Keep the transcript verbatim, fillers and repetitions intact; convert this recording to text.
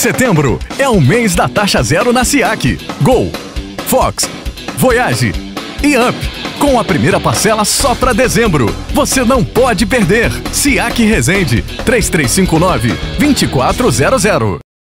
Setembro é o mês da taxa zero na SIAQ. Gol, Fox, Voyage e Up. Com a primeira parcela só para dezembro. Você não pode perder. SIAQ Resende, três três cinco nove, dois quatro zero zero.